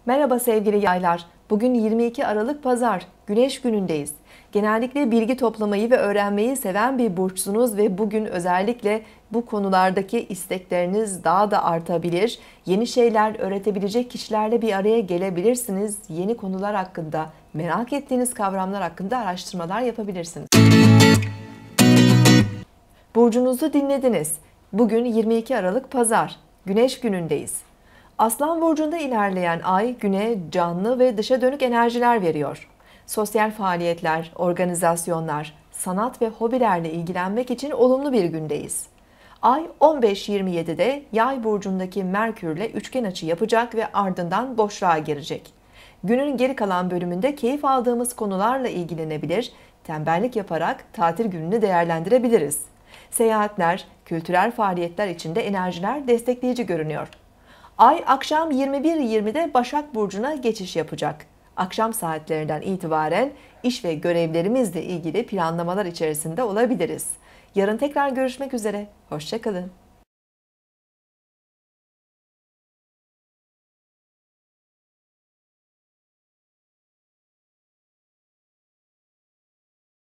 Merhaba sevgili yaylar. Bugün 22 Aralık Pazar, Güneş günündeyiz. Genellikle bilgi toplamayı ve öğrenmeyi seven bir burçsunuz ve bugün özellikle bu konulardaki istekleriniz daha da artabilir. Yeni şeyler öğretebilecek kişilerle bir araya gelebilirsiniz. Yeni konular hakkında, merak ettiğiniz kavramlar hakkında araştırmalar yapabilirsiniz. Burcunuzu dinlediniz. Bugün 22 Aralık Pazar, Güneş günündeyiz. Aslan burcunda ilerleyen ay güne canlı ve dışa dönük enerjiler veriyor. Sosyal faaliyetler, organizasyonlar, sanat ve hobilerle ilgilenmek için olumlu bir gündeyiz. Ay 15:27'de Yay burcundaki Merkürle üçgen açı yapacak ve ardından boşluğa girecek. Günün geri kalan bölümünde keyif aldığımız konularla ilgilenebilir, tembellik yaparak tatil gününü değerlendirebiliriz. Seyahatler, kültürel faaliyetler için de enerjiler destekleyici görünüyor. Ay akşam 21:20'de Başak Burcu'na geçiş yapacak. Akşam saatlerinden itibaren iş ve görevlerimizle ilgili planlamalar içerisinde olabiliriz. Yarın tekrar görüşmek üzere. Hoşça kalın.